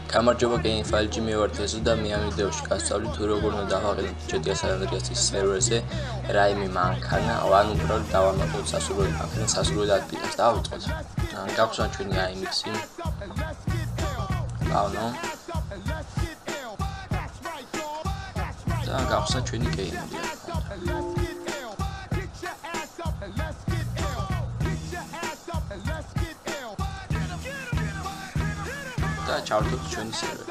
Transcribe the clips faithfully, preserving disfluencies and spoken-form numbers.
გამარჯობა გეიმ ფაილში მივართ ეზო და მე ამ ვიდეოში გასწავლით თუ როგორ უნდა დავაყენოთ ჯი ტი ეს San Andreas-ის სერვერზე რაიმე მანქანა, ან უბრალოდ დავამატოთ სასურველი მანქანა სასურველი ადგილას. დავიწყოთ. გავხსნათ ჩვენი აი მიქსი. ავნო. და გავხსნათ ჩვენი გეიმი. და ჩავდოთ ჩვენი სერვერი.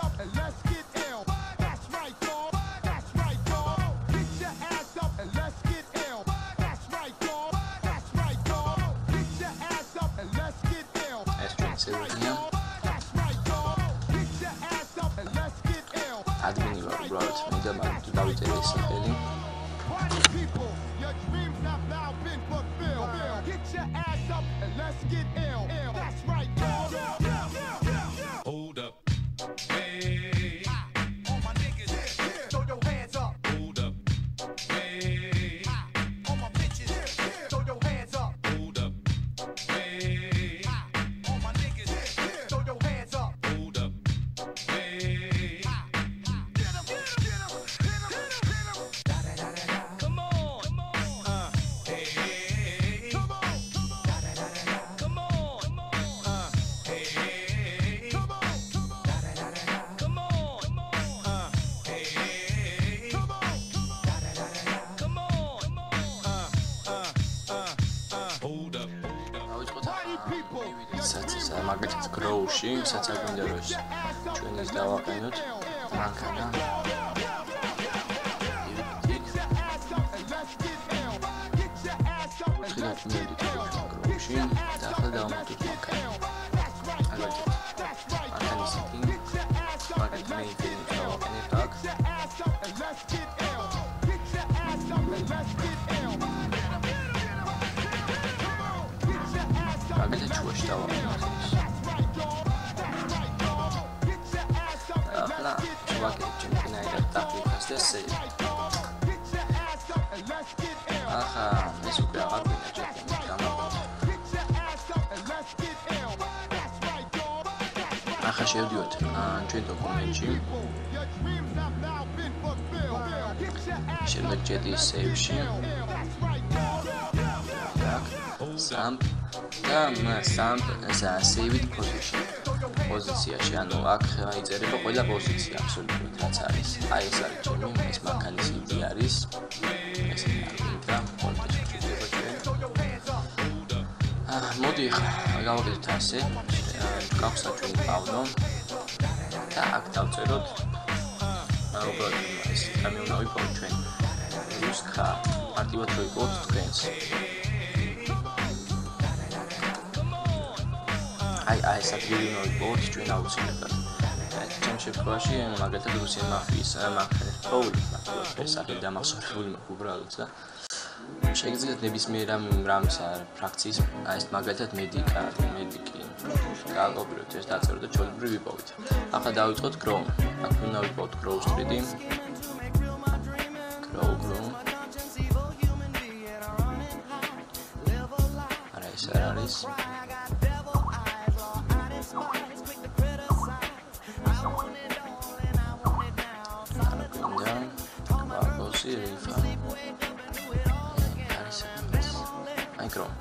ეს ჩვენი სერვერია. ადმინი ვარ უბრალოდ მე და მაგ თუ დავიწერე ეს სახელი. მაგალითად Grow-ში, სადაც გვინდა რომ ჩვენ ეს დავაყენოთ მანქანა. ხილათ მოდით Grow-ში და ახლა დავამატოთ მანქანა. მაგალითად მანქანის setting, მაგალითად მე იქნებ დავაყენებ აქ. მაგალითად ჩუაში დავაყენოთ. Save. Aha, ეს უკვე აღარ გვინდა ჯერ გამოვიდა. ახლა შევდივართ ჩვენ დოკუმენტში. შემდეგ ჯი ტი ეს Save-ში. так, Samp და Samp Saved Position. პოზიციაში, ანუ აქ იწერება ყველა პოზიცია აბსოლუტურად რაც არის. აი ეს არის ჩემი ეს მანქანის იდე არის. ეს არის და პოზიცია ჩვენ. აა მოდი ახლა გავაკეთოთ ასე. გავხსნათ ჩვენი პავნო და აქ დავწეროთ უბრალოდ ეს რამე უნდა ვიპოვოთ ჩვენ. უსკა მარტივად რო ვიპოვოთ თქვენს. აი აი საქმე უნდა ვიპოვოთ ჩვენ აუცილებლად. ჩემ შემთხვევაში მაგალითად რუსი მაფიის მანქანის პროვული ეს არის დამახსოვრებული უბრალოდ და შეგიძლიათ ნებისმიერ რამის ფრაქციის აი ეს მაგალითად მედიკა მედიკი გააკოპიროთ ეს დაწეროთ და ჩვეულებრივ ვიპოვეთ. ახლა დავიწყოთ Grow. აქ უნდა ვიპოვოთ Grow Street. Grow Grow. არა ეს არის Grow.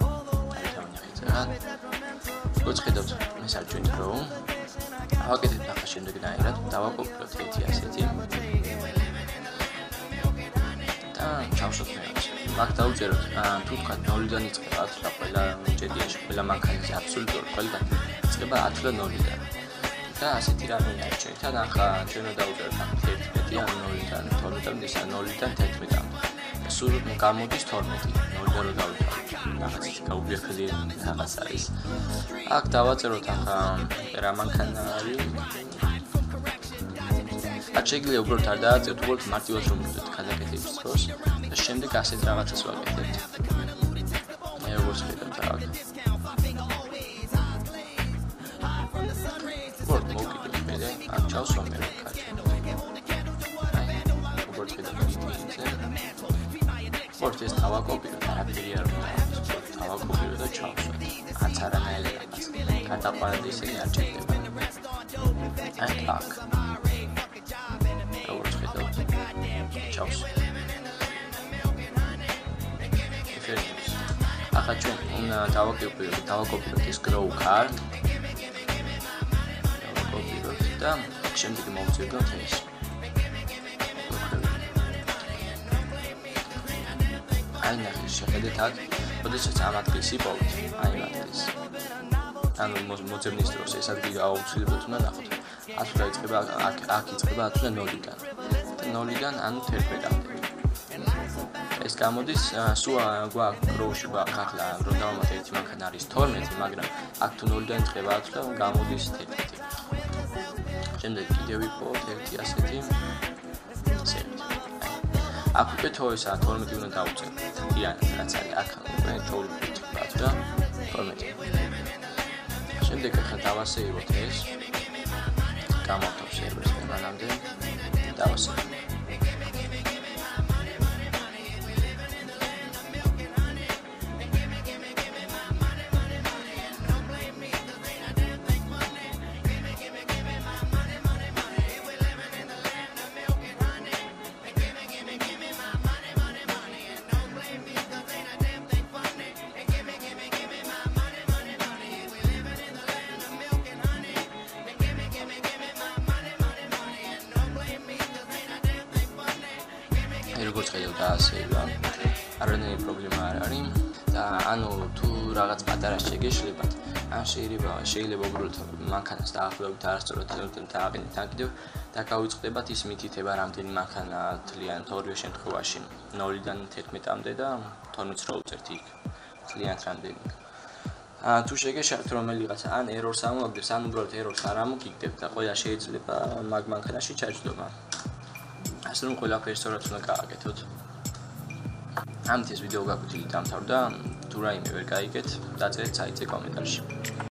ვუწხედავთ ეს არის ჩვენი Grow. ავაკეთებთ ახლა შემდეგნაირად, დავაკოპიროთ ერთი ასეთი. და ჩავშოთ მე. მაგ დავუწეროთ, თუ თქვა ნოლიდან იწყება და ყველა ჯი ტი ეს-ში ყველა მანქანის აბსოლუტურად ყველგან იწყება ათი და ნოლიდან. და ასეთი რამე არჩევთ. და ახლა ჩვენ დავუწეროთ თერთმეტი ან ნოლიდან თორმეტამდე და ნოლიდან თერთმეტამდე. სულ გამოდის თორმეტი, ნოლიდან რო დავიწყოთ. რაღაც გაუგეფელი რაღაც არის. აქ დავაწეროთ ახლა რა მანქანა არის. აქ შეიძლება უბრალოდ არ დააწეროთ, უბრალოდ მარტივად რომ მოდეთ გადაკეთების დროს და შემდეგ ასეთ რაღაცას ვაკეთებთ. მე როგორც ხედავთ აქ. უბრალოდ მოვკიდეთ მე და აქ ჩავსვამ მე რა კაცი. უბრალოდ ხედავთ ისე. უბრალოდ ეს დავაკოპიროთ, არაფერი არ უნდა. დავაკოპიროთ და ჩავსვათ. არც არანაირი რაღაც. გადაყვანად ისინი არ ჭირდება. აი აქ. როგორც ხედავთ, ჩავს. Eferims. ახლა ჩვენ უნდა დავაკოპიროთ, დავაკოპიროთ ეს grow card. დავაკოპიროთ და შემდეგ მოვწეროთ ეს. აი ნახე, შეხედეთ აქ, როდესაც ამ ადგილს იპოვოთ, აი ამ ადგილს. ანუ მოძებნის დროს ეს ადგილი აუცილებლად უნდა ნახოთ. ათი რა იწყება აქ აქ იწყება ათი და ნოლიდან. ნოლიდან ანუ თერთმეტამდე. ეს გამოდის სულ გვაქვს გროუში გვაქვს ახლა რომ დავამატოთ ერთი მანქანა არის თორმეტი, მაგრამ აქ თუ ნოლიდან იწყება ათი და გამოდის თერთმეტი. შემდეგ კიდევ ვიპოვოთ ერთი ასეთი სერვი. აქ უკვე თოისა თორმეტი უნდა დავუწეროთ. იან რაც არის აქ უკვე თორმეტი იწყება ათი და თორმეტი. შემდეგ ახლა დავასეიროთ ეს. გამოვთვალ სერვერს მანამდე დავასეიროთ. როგორც ხედავთ დაასეირა. არანაირი პრობლემა არ არის და ანუ თუ რაღაც პატარა შეგეშლებათ, ან შეიძლება შეიძლება უბრალოდ მანქანას დაახლოებით არასწორად დააყენეთ ან კიდევ და გავიწყდებათ ის მითითება რამდენი მანქანა თლიანად ორივე შემთხვევაში ნოლიდან თერთმეტამდე და თორმეტს რო უწერთ იქ თლიანად რამდენი. ან თუ შეგეშალთ რომელიღაც ან ერორს ამოაგდებს, ან უბრალოდ ერორს არ ამოგიგდებთ და ყველა შეიძლება მაგ მანქანაში ჩაჯდომა. ასე რომ ყველაფერს სწორად უნდა გააკეთოთ. ამით ეს ვიდეო გაგვიძლია დამთავრდა. თუ რაიმე ვერ გაიგეთ, დაწერეთ საიტზე კომენტარში.